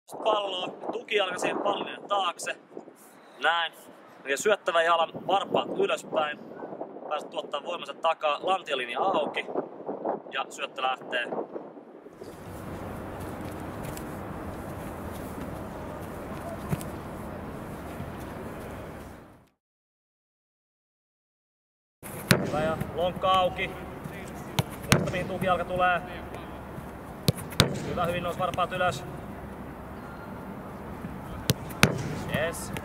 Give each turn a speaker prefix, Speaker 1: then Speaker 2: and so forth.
Speaker 1: Palloa, tukijalka siihen pallon taakse. Näin. Ja syöttävän jalan varpaat ylöspäin. Pääset tuottaa voimansa takaa, lantiolinja auki. Ja syöttö lähtee. Hyvä ja lonkka auki. Muista mihin tukijalka tulee. Hyvä, hyvin nousi varpaat ylös. Yes.